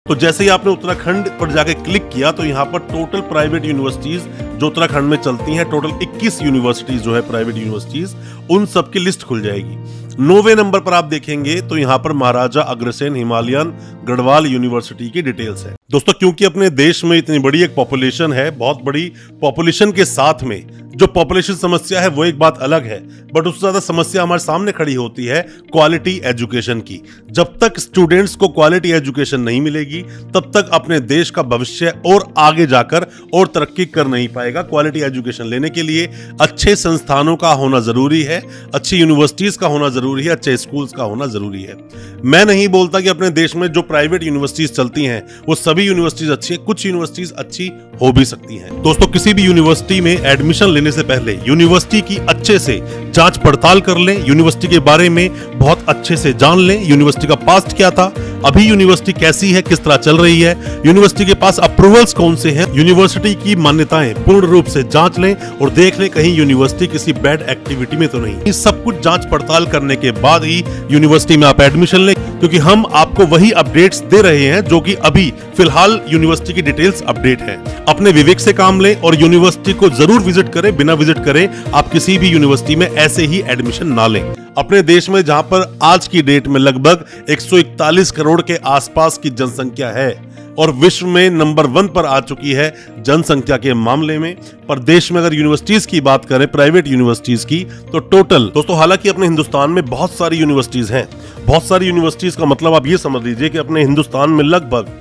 तो जैसे ही आपने उत्तराखंड पर जाके क्लिक किया तो यहाँ पर टोटल प्राइवेट यूनिवर्सिटीज जो उत्तराखंड में चलती हैं, टोटल 21 यूनिवर्सिटीज जो है प्राइवेट यूनिवर्सिटीज, उन सब की लिस्ट खुल जाएगी। 9वें नंबर पर आप देखेंगे तो यहाँ पर महाराजा अग्रसेन हिमालयन गढ़वाल यूनिवर्सिटी की डिटेल्स है। दोस्तों, क्योंकि अपने देश में इतनी बड़ी एक पॉपुलेशन है, बहुत बड़ी पॉपुलेशन के साथ में जो पॉपुलेशन समस्या है वो एक बात अलग है, बट उससे ज्यादा समस्या हमारे सामने खड़ी होती है क्वालिटी एजुकेशन की। जब तक स्टूडेंट्स को क्वालिटी एजुकेशन नहीं मिलेगी तब तक अपने देश का भविष्य और आगे जाकर और तरक्की कर नहीं पाएगा। क्वालिटी एजुकेशन लेने के लिए अच्छे संस्थानों का होना जरूरी है, अच्छी यूनिवर्सिटीज का होना जरूरी है, अच्छे स्कूल्स का होना जरूरी है। मैं नहीं बोलता कि अपने देश में जो प्राइवेट यूनिवर्सिटीज चलती हैं वो सभी यूनिवर्सिटीज अच्छी है, कुछ यूनिवर्सिटीज अच्छी हो भी सकती हैं। दोस्तों, किसी भी यूनिवर्सिटी में एडमिशन लेने से पहले यूनिवर्सिटी की अच्छे से जांच पड़ताल कर लें, यूनिवर्सिटी के बारे में बहुत अच्छे से जान लें, यूनिवर्सिटी का पास्ट क्या था, अभी यूनिवर्सिटी कैसी है, किस तरह चल रही है, यूनिवर्सिटी के पास अप्रूवल्स कौन से हैं, यूनिवर्सिटी की मान्यताएं पूर्ण रूप से जांच लें और देख लें कहीं यूनिवर्सिटी किसी बैड एक्टिविटी में तो नहीं। ये सब कुछ जांच पड़ताल करने के बाद ही यूनिवर्सिटी में आप एडमिशन लें, क्योंकि हम आपको वही अपडेट्स दे रहे हैं जो कि अभी फिलहाल यूनिवर्सिटी की डिटेल्स अपडेट है। अपने विवेक से काम लें और यूनिवर्सिटी को जरूर विजिट करें, बिना विजिट करे आप किसी भी यूनिवर्सिटी में ऐसे ही एडमिशन ना लें। अपने देश में जहां पर आज की डेट में लगभग 141 करोड़ के आसपास की जनसंख्या है और विश्व में नंबर 1 पर आ चुकी है जनसंख्या के मामले में, पर देश में अगर यूनिवर्सिटीज की बात करें, प्राइवेट यूनिवर्सिटीज की, तो टोटल दोस्तों, हालांकि अपने हिंदुस्तान में बहुत सारी यूनिवर्सिटीज हैं, बहुत सारी यूनिवर्सिटीज का मतलब आप ये समझ लीजिए कि अपने हिंदुस्तान में लगभग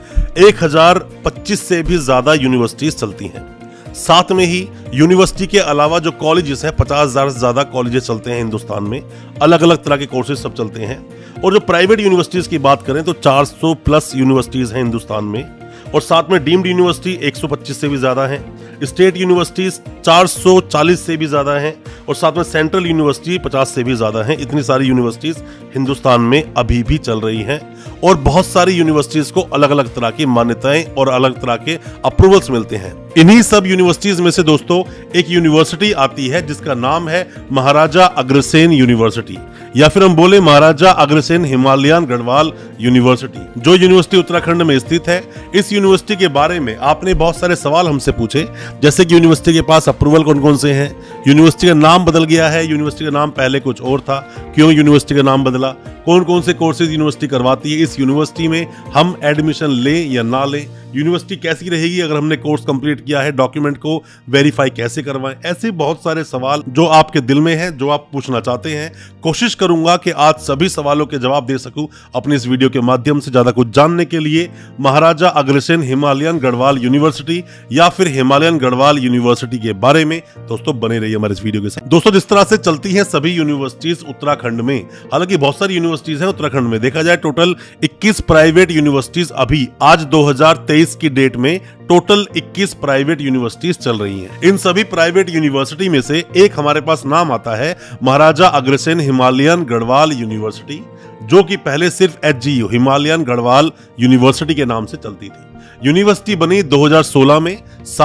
1025 से भी ज्यादा यूनिवर्सिटीज चलती हैं। साथ में ही यूनिवर्सिटी के अलावा जो कॉलेजेस हैं, 50,000 से ज्यादा कॉलेजेस चलते हैं हिंदुस्तान में, अलग अलग तरह के कोर्सेज सब चलते हैं। और जो प्राइवेट यूनिवर्सिटीज की बात करें तो 400 प्लस यूनिवर्सिटीज हैं हिंदुस्तान में, और साथ में डीम्ड यूनिवर्सिटी 125 से भी ज्यादा हैं, स्टेट यूनिवर्सिटीज 440 से भी ज्यादा हैं, और साथ में सेंट्रल यूनिवर्सिटी 50 से भी ज्यादा हैं। इतनी सारी यूनिवर्सिटीज हिंदुस्तान में अभी भी चल रही हैं और बहुत सारी यूनिवर्सिटीज को अलग अलग तरह की मान्यताएं और अलग तरह के अप्रूवल्स मिलते हैं। इन्हीं सब यूनिवर्सिटीज में से दोस्तों एक यूनिवर्सिटी आती है जिसका नाम है महाराजा अग्रसेन यूनिवर्सिटी, या फिर हम बोले महाराजा अग्रसेन हिमालयन गढ़वाल यूनिवर्सिटी, जो यूनिवर्सिटी उत्तराखंड में स्थित है। इस यूनिवर्सिटी के बारे में आपने बहुत सारे सवाल हमसे पूछे, जैसे कि यूनिवर्सिटी के पास अप्रूवल कौन कौन से हैं, यूनिवर्सिटी का नाम बदल गया है, यूनिवर्सिटी का नाम पहले कुछ और था, क्यों यूनिवर्सिटी का नाम बदला, कौन कौन से कोर्सेज यूनिवर्सिटी करवाती है, इस यूनिवर्सिटी में हम एडमिशन लें या ना लें, यूनिवर्सिटी कैसी रहेगी अगर हमने कोर्स कंप्लीट किया है, डॉक्यूमेंट को वेरीफाई कैसे करवाएं, ऐसे बहुत सारे सवाल जो आपके दिल में हैं, जो आप पूछना चाहते हैं। कोशिश करूंगा कि आज सभी सवालों के जवाब दे सकूं अपनी इस वीडियो के माध्यम से। ज्यादा कुछ जानने के लिए महाराजा अग्रसेन हिमालयन गढ़वाल यूनिवर्सिटी या फिर हिमालयन गढ़वाल यूनिवर्सिटी के बारे में दोस्तों बने रहिए हमारे इस वीडियो के साथ। दोस्तों, जिस तरह से चलती है सभी यूनिवर्सिटीज उत्तराखंड में, हालांकि बहुत सारी यूनिवर्सिटीज हैं उत्तराखंड में, देखा जाए टोटल 21 प्राइवेट यूनिवर्सिटीज अभी आज 2023 की डेट में टोटल 21 प्राइवेट यूनिवर्सिटीज चल रही हैं। इन सभी प्राइवेट यूनिवर्सिटी में से एक हमारे पास नाम आता है महाराजा अग्रसेन हिमालयन गढ़वाल यूनिवर्सिटी, जो कि पहले सिर्फ HGU हिमालयन गढ़वाल यूनिवर्सिटी के नाम से चलती थी। यूनिवर्सिटी बनी 2016 में,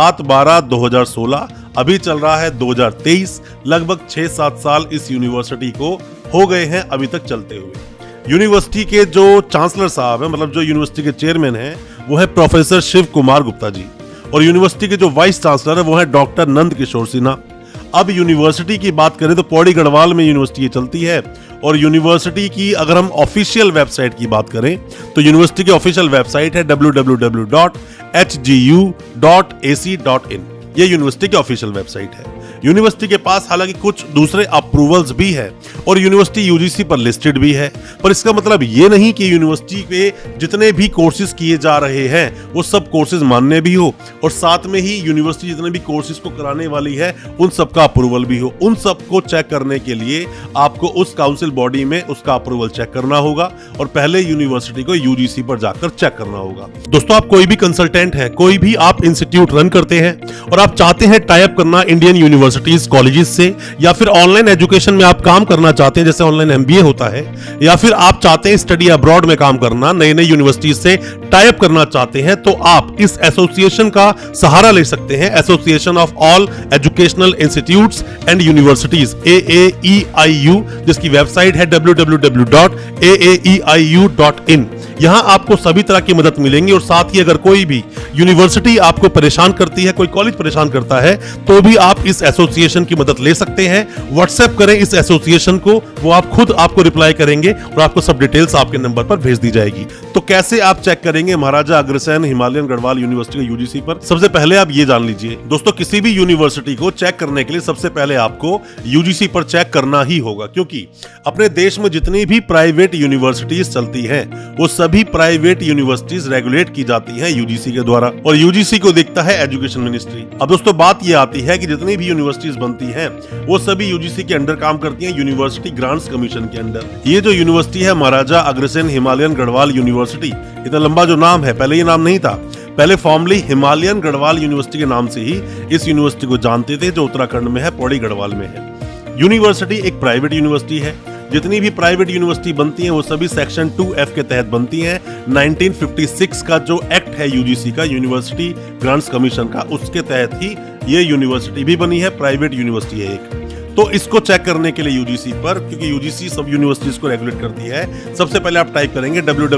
7/12/2016, अभी चल रहा है 2023, लगभग 6-7 साल इस यूनिवर्सिटी को हो गए हैं अभी तक चलते हुए। यूनिवर्सिटी के जो चांसलर साहब हैं, मतलब जो यूनिवर्सिटी के चेयरमैन हैं, वो है प्रोफेसर शिव कुमार गुप्ता जी, और यूनिवर्सिटी के जो वाइस चांसलर है वो है डॉक्टर नंद किशोर सिन्हा। अब यूनिवर्सिटी की बात करें तो पौड़ी गढ़वाल में यूनिवर्सिटी चलती है, और यूनिवर्सिटी की अगर हम ऑफिशियल वेबसाइट की बात करें तो यूनिवर्सिटी की ऑफिशियल वेबसाइट है www.hgu.ac.in। ये यूनिवर्सिटी की ऑफिशियल वेबसाइट है। यूनिवर्सिटी के पास हालांकि कुछ दूसरे अप्रूवल्स भी है और यूनिवर्सिटी यूजीसी पर लिस्टेड भी है, पर इसका मतलब ये नहीं कि यूनिवर्सिटी पे जितने भी कोर्सेज किए जा रहे हैं वो सब कोर्सेज मान्य भी हो, और साथ में ही यूनिवर्सिटी जितने भी कोर्सेज को कराने वाली है उन सब का अप्रूवल भी हो। उन सब को चेक करने के लिए आपको उस काउंसिल बॉडी में उसका अप्रूवल चेक करना होगा और पहले यूनिवर्सिटी को यूजीसी पर जाकर चेक करना होगा। दोस्तों, आप कोई भी कंसल्टेंट है, कोई भी आप इंस्टीट्यूट रन करते हैं और आप चाहते हैं टाई अप करना इंडियन यूनिवर्सिटीज कॉलेजेस से, या फिर ऑनलाइन एजुकेशन में आप काम करना चाहते हैं जैसे ऑनलाइन एमबीए होता है, या फिर आप चाहते हैं स्टडी अब्रॉड में काम करना, नई नई यूनिवर्सिटीज से टाई अप करना चाहते हैं, तो आप इस एसोसिएशन का सहारा ले सकते हैं, association of all educational institutes and universities, AAEIU, जिसकी वेबसाइट है www.aaeiu.in। यहाँ आपको सभी तरह की मदद मिलेंगी और साथ ही अगर कोई भी यूनिवर्सिटी आपको परेशान करती है, कोई कॉलेज परेशान करता है, तो भी आप इस एसोसिएशन की मदद ले सकते हैं। व्हाट्सएप करें इस एसोसिएशन को, वो आप खुद आपको रिप्लाई करेंगे और आपको सब डिटेल्स आपके नंबर पर भेज दी जाएगी। तो कैसे आप चेक करेंगे महाराजा अग्रसेन हिमालयन गढ़वाल यूनिवर्सिटी का यूजीसी पर? सबसे पहले आप ये जान लीजिए दोस्तों, किसी भी यूनिवर्सिटी को चेक करने के लिए सबसे पहले आपको यूजीसी पर चेक करना ही होगा, क्योंकि अपने देश में जितनी भी प्राइवेट यूनिवर्सिटीज चलती हैं, वो सभी प्राइवेट यूनिवर्सिटीज रेगुलेट की जाती हैं यूजीसी के द्वारा, और यूजीसी को देखता है एजुकेशन मिनिस्ट्री। अब दोस्तों बात ये आती है कि जितनी भी यूनिवर्सिटीज बनती हैं, वो सभी यूजीसी के अंडर काम करती हैं, यूनिवर्सिटी ग्रांट्स कमीशन के अंडर। ये जो यूनिवर्सिटी है महाराजा अग्रसेन हिमालयन गढ़वाल यूनिवर्सिटी, इतना लंबा जो नाम है, पहले ये नाम नहीं था, पहले फॉर्मली हिमालयन गढ़वाल यूनिवर्सिटी के नाम से ही इस यूनिवर्सिटी को जानते थे, जो उत्तराखंड में है, पौड़ी गढ़वाल में है। यूनिवर्सिटी एक प्राइवेट यूनिवर्सिटी है। जितनी भी प्राइवेट यूनिवर्सिटी बनती हैं, वो सभी सेक्शन 2F के तहत बनती हैं। 1956 का जो एक्ट है यूजीसी का, यूनिवर्सिटी ग्रांट्स कमीशन का, उसके तहत ही ये यूनिवर्सिटी भी बनी है, प्राइवेट यूनिवर्सिटी है एक। तो इसको चेक करने के लिए यूजीसी पर, क्योंकि यूजीसी सब यूनिवर्सिटीज को रेगुलेट करती है, सबसे पहले आप टाइप करेंगे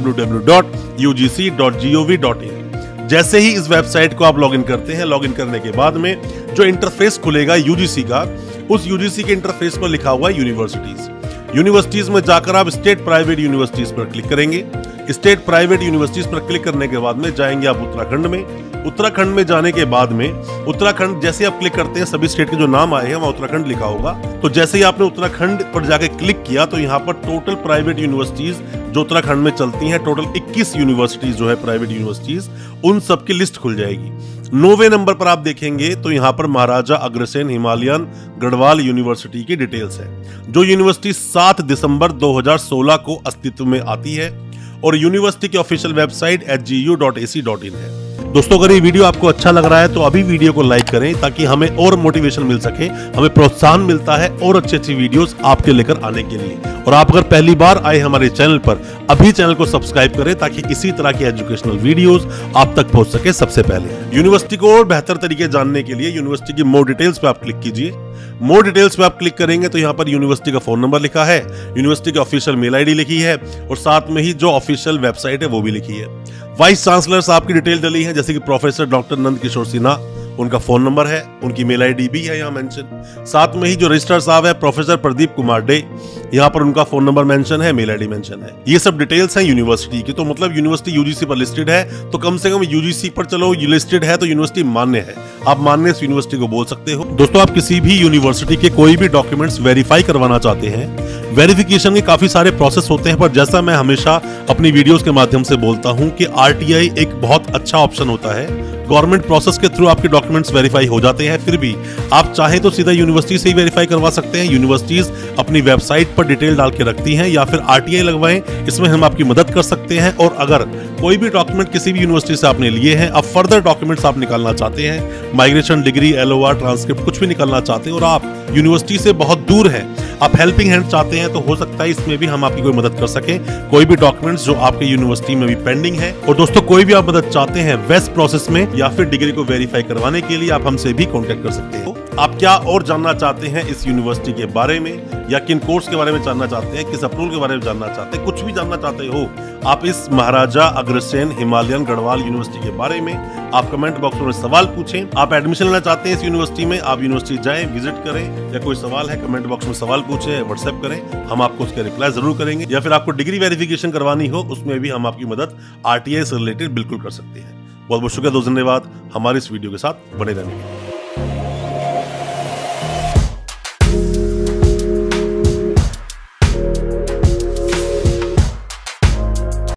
www.ugc.gov.in। जैसे ही इस वेबसाइट को आप लॉगिन करते हैं, लॉगिन करने के बाद में जो इंटरफेस खुलेगा यूजीसी का, उस यूजीसी के इंटरफेस पर लिखा हुआ है यूनिवर्सिटीज। यूनिवर्सिटीज में जाकर आप स्टेट प्राइवेट यूनिवर्सिटीज पर क्लिक करेंगे। स्टेट प्राइवेट यूनिवर्सिटीज पर क्लिक करने के बाद में जाएंगे आप उत्तराखंड में। उत्तराखंड में जाने के बाद में उत्तराखंड जैसे आप क्लिक करते हैं, सभी स्टेट के जो नाम आए हैं वहां उत्तराखंड लिखा होगा। तो जैसे ही आपने उत्तराखंड पर जाके क्लिक किया, तो यहाँ पर टोटल प्राइवेट यूनिवर्सिटीज जो उत्तराखंड में चलती हैं, टोटल 21 यूनिवर्सिटीज जो है प्राइवेट यूनिवर्सिटीज, उन सब की लिस्ट खुल जाएगी। 9वें नंबर पर आप देखेंगे तो यहाँ पर महाराजा अग्रसेन हिमालयन गढ़वाल यूनिवर्सिटी की डिटेल्स है, जो यूनिवर्सिटी 7 दिसंबर 2016 को अस्तित्व में आती है, और यूनिवर्सिटी की ऑफिशियल वेबसाइट hgu.ac.in है। दोस्तों अगर ये वीडियो आपको अच्छा लग रहा है तो अभी वीडियो को लाइक करें, ताकि हमें और मोटिवेशन मिल सके, हमें प्रोत्साहन मिलता है और अच्छी यूडियोस आपके लेकर आने के लिए। और आप अगर पहली बार आए हमारे चैनल पर, अभी चैनल को सब्सक्राइब करें, ताकि इसी तरह की एजुकेशनल वीडियोस आप तक पहुंच सके सबसे पहले। यूनिवर्सिटी को और बेहतर तरीके जानने के लिए यूनिवर्सिटी की मोर डिटेल्स पे आप क्लिक कीजिए। मोर डिटेल्स पे आप क्लिक करेंगे तो यहाँ पर यूनिवर्सिटी का फोन नंबर लिखा है, यूनिवर्सिटी की ऑफिशियल मेल आईडी लिखी है, और साथ में ही जो ऑफिशियल वेबसाइट है वो भी लिखी है। वाइस चांसलर साहब की डिटेल डली है, जैसे कि प्रोफेसर डॉक्टर नंद किशोर सिन्हा, उनका फोन नंबर है, उनकी मेल आईडी भी है यहाँ मेंशन। साथ में ही जो रजिस्ट्रार साहब है प्रोफेसर प्रदीप कुमार डे, यहाँ पर उनका फोन नंबर मेंशन है, मेल आईडी मेंशन है। ये सब डिटेल्स हैं यूनिवर्सिटी की। तो मतलब यूनिवर्सिटी यूजीसी पर लिस्टेड है, तो कम से कम यूजीसी पर चलो लिस्टेड है तो यूनिवर्सिटी मान्य है, आप मान्य इस यूनिवर्सिटी को बोल सकते हो। दोस्तों आप किसी भी यूनिवर्सिटी के कोई भी डॉक्यूमेंट्स वेरीफाई करवाना चाहते हैं, वेरिफिकेशन के काफी सारे प्रोसेस होते हैं, पर जैसा मैं हमेशा अपनी वीडियोस के माध्यम से बोलता हूं कि आरटीआई एक बहुत अच्छा ऑप्शन होता है। गवर्नमेंट प्रोसेस के थ्रू आपके डॉक्यूमेंट्स वेरीफाई हो जाते हैं, फिर भी आप चाहे तो सीधा यूनिवर्सिटी से ही वेरीफाई करवा सकते हैं। यूनिवर्सिटीज अपनी वेबसाइट पर डिटेल डाल के रखती हैं, या फिर आरटीआई लगवाएं, इसमें हम आपकी मदद कर सकते हैं। और अगर कोई भी डॉक्यूमेंट किसी भी यूनिवर्सिटी से आपने लिए हैं, अब फर्दर डॉक्यूमेंट्स आप निकालना चाहते हैं, माइग्रेशन डिग्री, LOR, ट्रांसक्रिप्ट, कुछ भी निकालना चाहते हैं, और आप यूनिवर्सिटी से बहुत दूर हैं, आप हेल्पिंग हैंड चाहते हैं, तो हो सकता है इसमें भी हम आपकी कोई मदद कर सकें। कोई भी डॉक्यूमेंट्स जो आपके यूनिवर्सिटी में भी पेंडिंग है। और दोस्तों कोई भी आप मदद चाहते हैं वेस्ट प्रोसेस में, या फिर डिग्री को वेरीफाई करवाने के लिए, आप हमसे भी कांटेक्ट कर सकते हो। आप क्या और जानना चाहते हैं इस यूनिवर्सिटी के बारे में, या किन कोर्स के बारे में जानना चाहते हैं, किस अप्रूवल के बारे में जानना चाहते हैं, कुछ भी जानना चाहते हो, आप इस महाराजा अग्रसेन हिमालयन गढ़वाल यूनिवर्सिटी के बारे में आप कमेंट बॉक्स में सवाल पूछें। आप एडमिशन लेना चाहते हैं इस यूनिवर्सिटी में, आप यूनिवर्सिटी जाएं, विजिट करें, या कोई सवाल है कमेंट बॉक्स में सवाल पूछें, व्हाट्सएप करें, हम आपको उसके रिप्लाई जरूर करेंगे। या फिर आपको डिग्री वेरिफिकेशन करवानी हो, उसमें भी हम आपकी मदद आरटीआई से रिलेटेड बिल्कुल कर सकते हैं। बहुत बहुत शुक्रिया, दोस्तों, धन्यवाद हमारे इस वीडियो के साथ बने रहने के लिए।